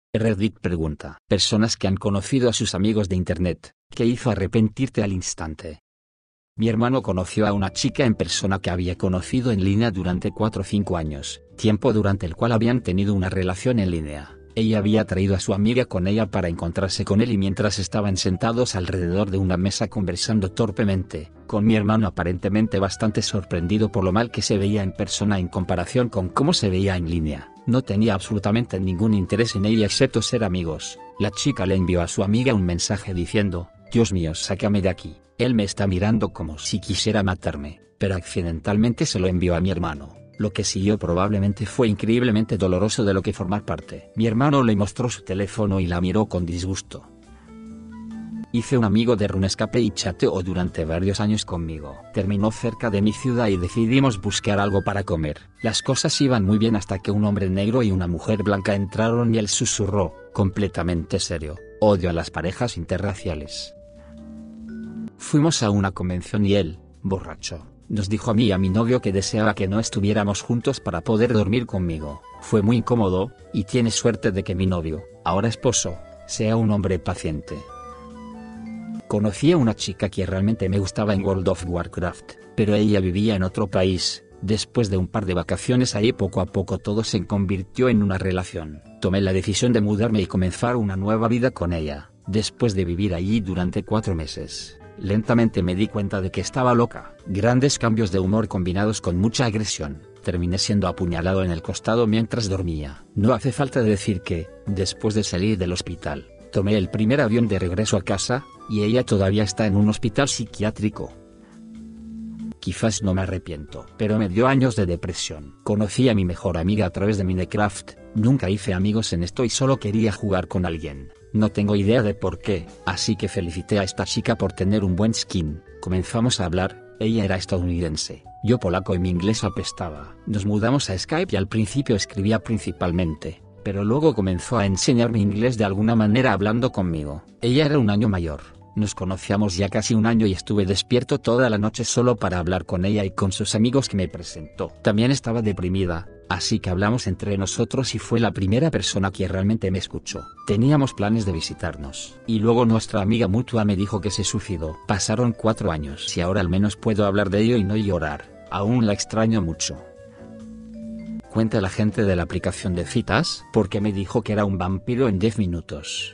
Reddit pregunta. Personas que han conocido a sus amigos de internet, ¿qué hizo arrepentirte al instante? Mi hermano conoció a una chica en persona que había conocido en línea durante 4 o 5 años, tiempo durante el cual habían tenido una relación en línea. Ella había traído a su amiga con ella para encontrarse con él y mientras estaban sentados alrededor de una mesa conversando torpemente, con mi hermano aparentemente bastante sorprendido por lo mal que se veía en persona en comparación con cómo se veía en línea, no tenía absolutamente ningún interés en ella excepto ser amigos. La chica le envió a su amiga un mensaje diciendo: «Dios mío, sácame de aquí, él me está mirando como si quisiera matarme», pero accidentalmente se lo envió a mi hermano. Lo que siguió probablemente fue increíblemente doloroso de lo que formar parte. Mi hermano le mostró su teléfono y la miró con disgusto. Hice un amigo de RuneScape y chateó durante varios años conmigo. Terminó cerca de mi ciudad y decidimos buscar algo para comer. Las cosas iban muy bien hasta que un hombre negro y una mujer blanca entraron y él susurró, completamente serio: «Odio a las parejas interraciales». Fuimos a una convención y él, borracho, nos dijo a mí y a mi novio que deseaba que no estuviéramos juntos para poder dormir conmigo. Fue muy incómodo, y tiene suerte de que mi novio, ahora esposo, sea un hombre paciente. Conocí a una chica que realmente me gustaba en World of Warcraft, pero ella vivía en otro país. Después de un par de vacaciones ahí poco a poco todo se convirtió en una relación. Tomé la decisión de mudarme y comenzar una nueva vida con ella. Después de vivir allí durante 4 meses, lentamente me di cuenta de que estaba loca. Grandes cambios de humor combinados con mucha agresión. Terminé siendo apuñalado en el costado mientras dormía. No hace falta decir que, después de salir del hospital, tomé el primer avión de regreso a casa, y ella todavía está en un hospital psiquiátrico. Quizás no me arrepiento, pero me dio años de depresión. Conocí a mi mejor amiga a través de Minecraft. Nunca hice amigos en esto y solo quería jugar con alguien. No tengo idea de por qué, así que felicité a esta chica por tener un buen skin. Comenzamos a hablar, ella era estadounidense, yo polaco y mi inglés apestaba. Nos mudamos a Skype y al principio escribía principalmente, pero luego comenzó a enseñarme inglés de alguna manera hablando conmigo. Ella era un año mayor. Nos conocíamos ya casi un año y estuve despierto toda la noche solo para hablar con ella y con sus amigos que me presentó. También estaba deprimida, así que hablamos entre nosotros y fue la primera persona que realmente me escuchó. Teníamos planes de visitarnos. Y luego nuestra amiga mutua me dijo que se suicidó. Pasaron 4 años y ahora al menos puedo hablar de ello y no llorar. Aún la extraño mucho. Cuenta la gente de la aplicación de citas, porque me dijo que era un vampiro en 10 minutos.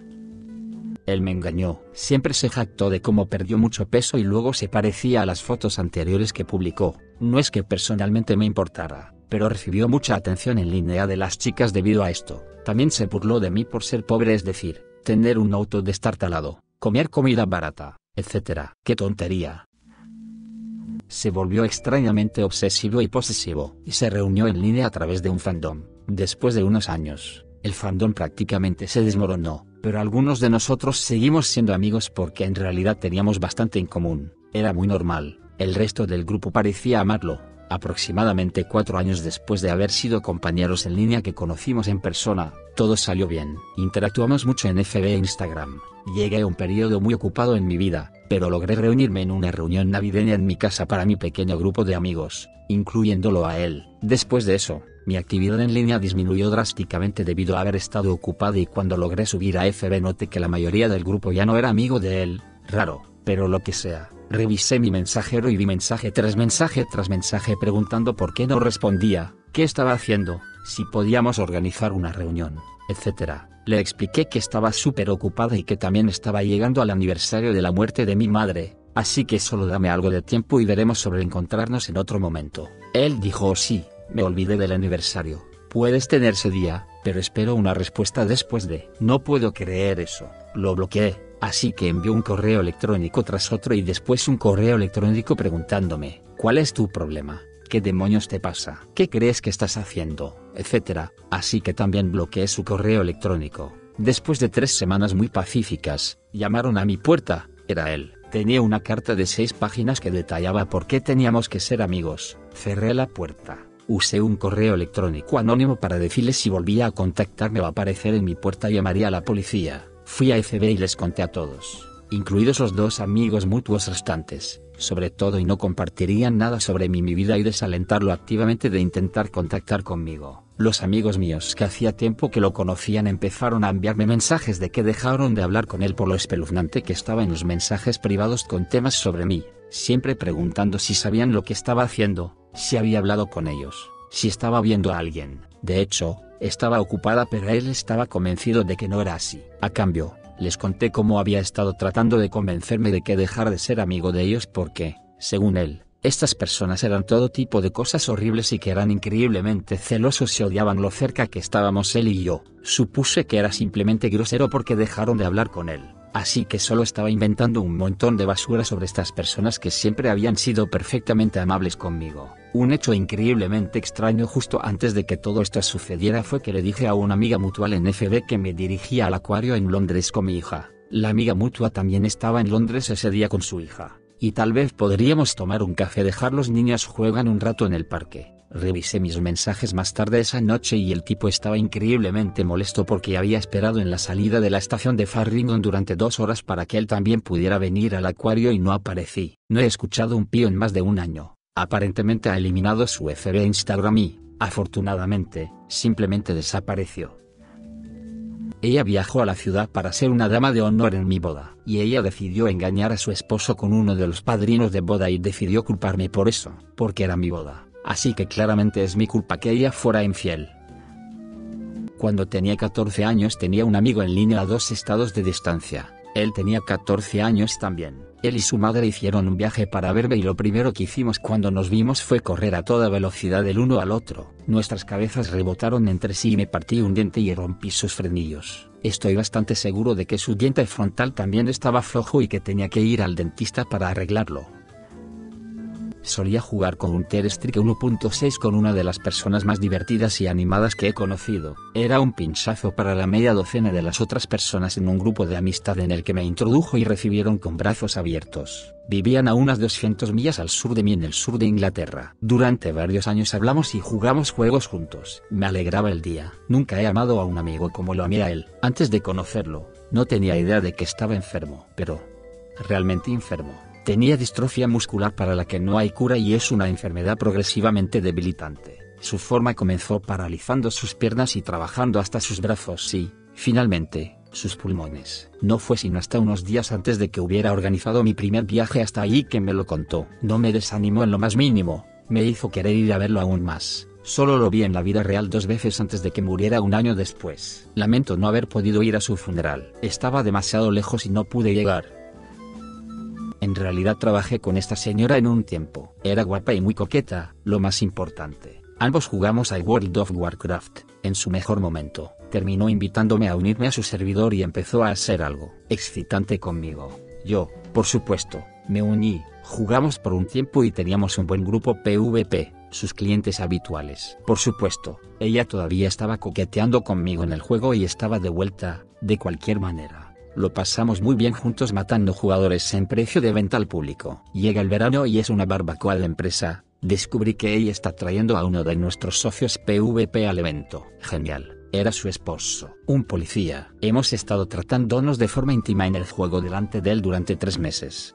Él me engañó, siempre se jactó de cómo perdió mucho peso y luego se parecía a las fotos anteriores que publicó. No es que personalmente me importara, pero recibió mucha atención en línea de las chicas debido a esto. También se burló de mí por ser pobre, es decir, tener un auto destartalado, comer comida barata, etc. ¡Qué tontería! Se volvió extrañamente obsesivo y posesivo, y se reunió en línea a través de un fandom. Después de unos años, el fandom prácticamente se desmoronó, pero algunos de nosotros seguimos siendo amigos porque en realidad teníamos bastante en común. Era muy normal, el resto del grupo parecía amarlo. Aproximadamente 4 años después de haber sido compañeros en línea que conocimos en persona, todo salió bien. Interactuamos mucho en FB e Instagram. Llegué a un periodo muy ocupado en mi vida, pero logré reunirme en una reunión navideña en mi casa para mi pequeño grupo de amigos, incluyéndolo a él. Después de eso, mi actividad en línea disminuyó drásticamente debido a haber estado ocupada y cuando logré subir a FB noté que la mayoría del grupo ya no era amigo de él. Raro, pero lo que sea. Revisé mi mensajero y vi mensaje tras mensaje preguntando por qué no respondía, qué estaba haciendo, si podíamos organizar una reunión, etc. Le expliqué que estaba súper ocupada y que también estaba llegando al aniversario de la muerte de mi madre, así que solo dame algo de tiempo y veremos sobre encontrarnos en otro momento. Él dijo: sí, me olvidé del aniversario, puedes tener ese día, pero espero una respuesta después de. No puedo creer eso, lo bloqueé. Así que envió un correo electrónico tras otro y después un correo electrónico preguntándome: ¿cuál es tu problema? ¿Qué demonios te pasa? ¿Qué crees que estás haciendo? Etcétera. Así que también bloqueé su correo electrónico. Después de 3 semanas muy pacíficas, llamaron a mi puerta. Era él. Tenía una carta de 6 páginas que detallaba por qué teníamos que ser amigos. Cerré la puerta. Usé un correo electrónico anónimo para decirles si volvía a contactarme o a aparecer en mi puerta llamaría a la policía. Fui a FB y les conté a todos, incluidos los 2 amigos mutuos restantes, sobre todo y no compartirían nada sobre mi vida y desalentarlo activamente de intentar contactar conmigo. Los amigos míos que hacía tiempo que lo conocían empezaron a enviarme mensajes de que dejaron de hablar con él por lo espeluznante que estaba en los mensajes privados con temas sobre mí, siempre preguntando si sabían lo que estaba haciendo, si había hablado con ellos, si estaba viendo a alguien. De hecho, estaba ocupada, pero él estaba convencido de que no era así. A cambio, les conté cómo había estado tratando de convencerme de que dejara de ser amigo de ellos porque, según él, estas personas eran todo tipo de cosas horribles y que eran increíblemente celosos y odiaban lo cerca que estábamos él y yo. Supuse que era simplemente grosero porque dejaron de hablar con él, así que solo estaba inventando un montón de basura sobre estas personas que siempre habían sido perfectamente amables conmigo. Un hecho increíblemente extraño justo antes de que todo esto sucediera fue que le dije a una amiga mutual en FB que me dirigía al acuario en Londres con mi hija. La amiga mutua también estaba en Londres ese día con su hija. Y tal vez podríamos tomar un café, dejar los niños juegan un rato en el parque. Revisé mis mensajes más tarde esa noche y el tipo estaba increíblemente molesto porque había esperado en la salida de la estación de Farringdon durante 2 horas para que él también pudiera venir al acuario y no aparecí. No he escuchado un pío en más de un año. Aparentemente ha eliminado su FB Instagram y, afortunadamente, simplemente desapareció. Ella viajó a la ciudad para ser una dama de honor en mi boda, y ella decidió engañar a su esposo con uno de los padrinos de boda y decidió culparme por eso, porque era mi boda, así que claramente es mi culpa que ella fuera infiel. Cuando tenía 14 años tenía un amigo en línea a 2 estados de distancia, él tenía 14 años también. Él y su madre hicieron un viaje para verme y lo primero que hicimos cuando nos vimos fue correr a toda velocidad del uno al otro. Nuestras cabezas rebotaron entre sí y me partí un diente y rompí sus frenillos. Estoy bastante seguro de que su diente frontal también estaba flojo y que tenía que ir al dentista para arreglarlo. Solía jugar con un Counter-Strike 1.6 con una de las personas más divertidas y animadas que he conocido. Era un pinchazo para la media docena de las otras personas en un grupo de amistad en el que me introdujo y recibieron con brazos abiertos. Vivían a unas 200 millas al sur de mí en el sur de Inglaterra. Durante varios años hablamos y jugamos juegos juntos. Me alegraba el día. Nunca he amado a un amigo como lo amé a él. Antes de conocerlo, no tenía idea de que estaba enfermo, pero realmente enfermo. Tenía distrofia muscular para la que no hay cura y es una enfermedad progresivamente debilitante. Su forma comenzó paralizando sus piernas y trabajando hasta sus brazos y, finalmente, sus pulmones. No fue sino hasta unos días antes de que hubiera organizado mi primer viaje hasta allí que me lo contó. No me desanimó en lo más mínimo, me hizo querer ir a verlo aún más. Solo lo vi en la vida real 2 veces antes de que muriera un año después. Lamento no haber podido ir a su funeral. Estaba demasiado lejos y no pude llegar. En realidad trabajé con esta señora en un tiempo. Era guapa y muy coqueta, lo más importante. Ambos jugamos a World of Warcraft. En su mejor momento, terminó invitándome a unirme a su servidor y empezó a hacer algo excitante conmigo. Yo, por supuesto, me uní, jugamos por un tiempo y teníamos un buen grupo PvP, sus clientes habituales. Por supuesto, ella todavía estaba coqueteando conmigo en el juego y estaba de vuelta, de cualquier manera. Lo pasamos muy bien juntos matando jugadores en precio de venta al público. Llega el verano y es una barbacoa de la empresa. Descubrí que ella está trayendo a uno de nuestros socios PvP al evento. Genial. Era su esposo, un policía. Hemos estado tratándonos de forma íntima en el juego delante de él durante 3 meses.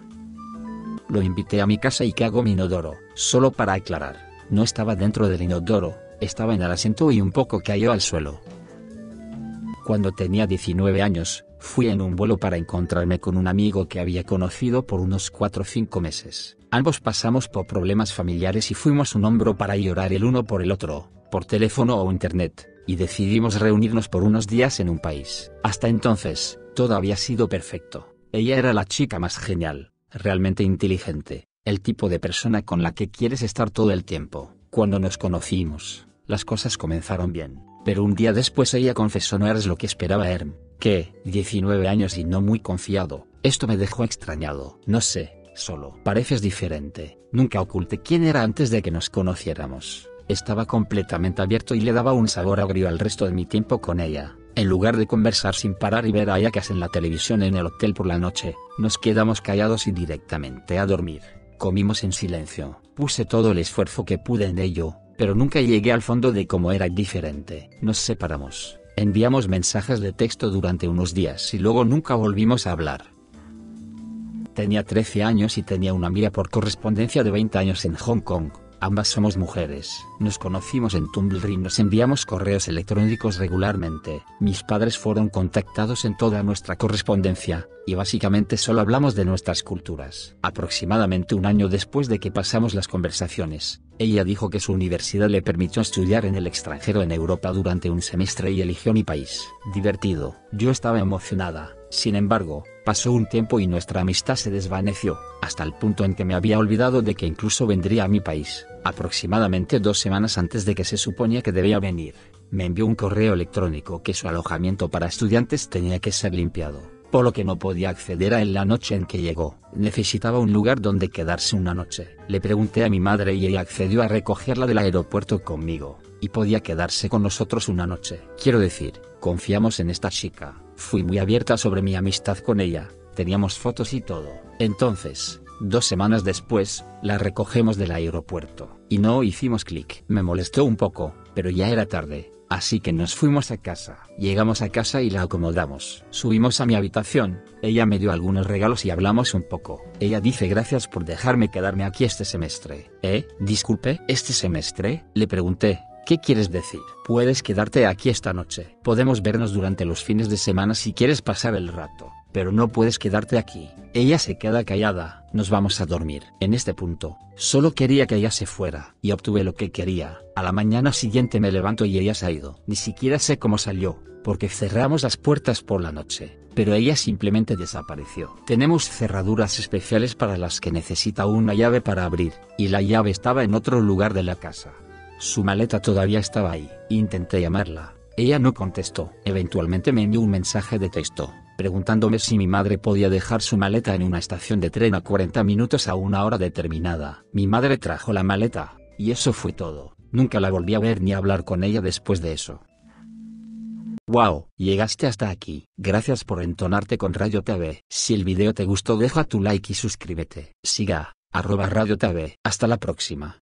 Lo invité a mi casa y cago mi inodoro. Solo para aclarar, no estaba dentro del inodoro, estaba en el asiento y un poco cayó al suelo. Cuando tenía 19 años, fui en un vuelo para encontrarme con un amigo que había conocido por unos 4 o 5 meses. Ambos pasamos por problemas familiares y fuimos un hombro para llorar el uno por el otro, por teléfono o internet, y decidimos reunirnos por unos días en un país. Hasta entonces, todo había sido perfecto. Ella era la chica más genial, realmente inteligente, el tipo de persona con la que quieres estar todo el tiempo. Cuando nos conocimos, las cosas comenzaron bien, pero un día después ella confesó no eres lo que esperaba Erm. Que, 19 años y no muy confiado. Esto me dejó extrañado. No sé, solo. Pareces diferente. Nunca oculté quién era antes de que nos conociéramos. Estaba completamente abierto y le daba un sabor agrio al resto de mi tiempo con ella. En lugar de conversar sin parar y ver a Yakas en la televisión en el hotel por la noche, nos quedamos callados y directamente a dormir. Comimos en silencio. Puse todo el esfuerzo que pude en ello, pero nunca llegué al fondo de cómo era diferente. Nos separamos. Enviamos mensajes de texto durante unos días y luego nunca volvimos a hablar. Tenía 13 años y tenía una amiga por correspondencia de 20 años en Hong Kong. Ambas somos mujeres. Nos conocimos en Tumblr y nos enviamos correos electrónicos regularmente. Mis padres fueron contactados en toda nuestra correspondencia, y básicamente solo hablamos de nuestras culturas. Aproximadamente un año después de que pasamos las conversaciones, ella dijo que su universidad le permitió estudiar en el extranjero en Europa durante un semestre y eligió mi país. Divertido. Yo estaba emocionada. Sin embargo, pasó un tiempo y nuestra amistad se desvaneció, hasta el punto en que me había olvidado de que incluso vendría a mi país. Aproximadamente 2 semanas antes de que se suponía que debía venir, me envió un correo electrónico que su alojamiento para estudiantes tenía que ser limpiado, por lo que no podía acceder a él la noche en que llegó. Necesitaba un lugar donde quedarse una noche. Le pregunté a mi madre y ella accedió a recogerla del aeropuerto conmigo, y podía quedarse con nosotros una noche. Quiero decir, confiamos en esta chica. Fui muy abierta sobre mi amistad con ella, teníamos fotos y todo. Entonces, 2 semanas después, la recogemos del aeropuerto, y no hicimos clic. Me molestó un poco, pero ya era tarde, así que nos fuimos a casa. Llegamos a casa y la acomodamos. Subimos a mi habitación, ella me dio algunos regalos y hablamos un poco. Ella dice gracias por dejarme quedarme aquí este semestre. Disculpe, ¿este semestre? Le pregunté. ¿Qué quieres decir? Puedes quedarte aquí esta noche. Podemos vernos durante los fines de semana si quieres pasar el rato, pero no puedes quedarte aquí. Ella se queda callada. Nos vamos a dormir. En este punto, solo quería que ella se fuera, y obtuve lo que quería. A la mañana siguiente me levanto y ella se ha ido. Ni siquiera sé cómo salió, porque cerramos las puertas por la noche, pero ella simplemente desapareció. Tenemos cerraduras especiales para las que necesita una llave para abrir, y la llave estaba en otro lugar de la casa. Su maleta todavía estaba ahí. Intenté llamarla. Ella no contestó. Eventualmente me envió un mensaje de texto, preguntándome si mi madre podía dejar su maleta en una estación de tren a 40 minutos a una hora determinada. Mi madre trajo la maleta, y eso fue todo. Nunca la volví a ver ni a hablar con ella después de eso. Wow, llegaste hasta aquí. Gracias por entonarte con Radio TV. Si el video te gustó deja tu like y suscríbete. Siga @Radio TV. Hasta la próxima.